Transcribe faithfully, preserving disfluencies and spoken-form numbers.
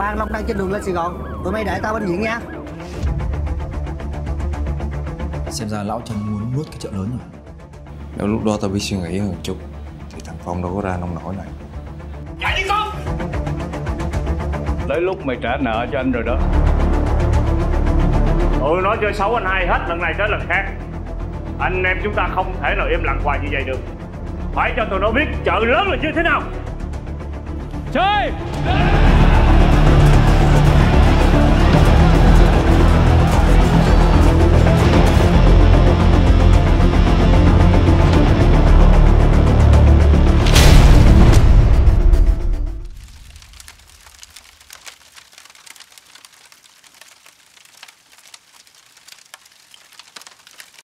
Ba Long đang trên đường lên Sài Gòn. Tụi mày đợi tao bên viện nha. Xem ra lão Trần muốn nuốt cái chợ lớn rồi. Nếu lúc đó tao biết suy nghĩ hơn chút thì thằng Phong đâu có ra nông nổi này. Chạy đi con! Tới lúc mày trả nợ cho anh rồi đó. Tụi nó chơi xấu anh hai hết lần này tới lần khác. Anh em chúng ta không thể nào im lặng hoài như vậy được. Phải cho tụi nó biết chợ lớn là như thế nào. Chơi!